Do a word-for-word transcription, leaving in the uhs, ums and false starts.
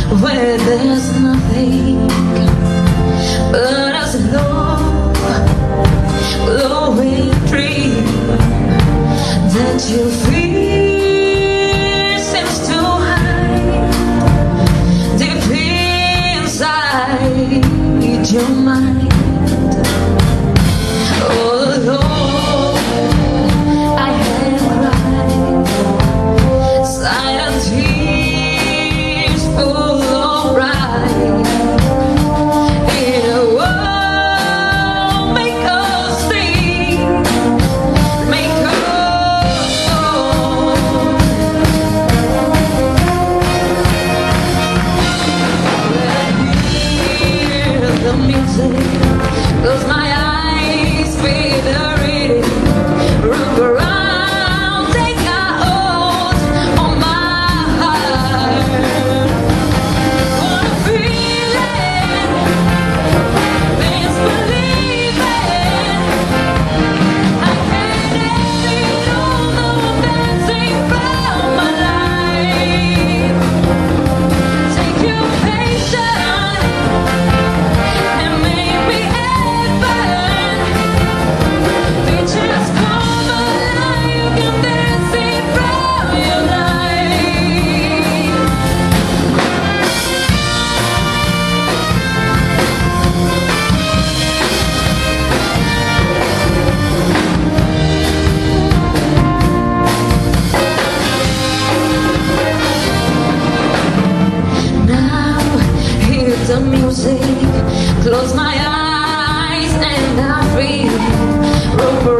where there's nothing but a slow glowing dream that you feel seems to hide deep inside your mind. All alone I have cried silent tears full of pride in a world make us sing, make us song. When I hear the music, close my eyes, feel the rhythm, look around, take a hold on my heart. Wanna feel it, please believe it. I can't let it go, no dancing from my life. Take your patience and make me happen. They just come alive, you can dance it from your life. Now hear the music, close my eyes and I feel rope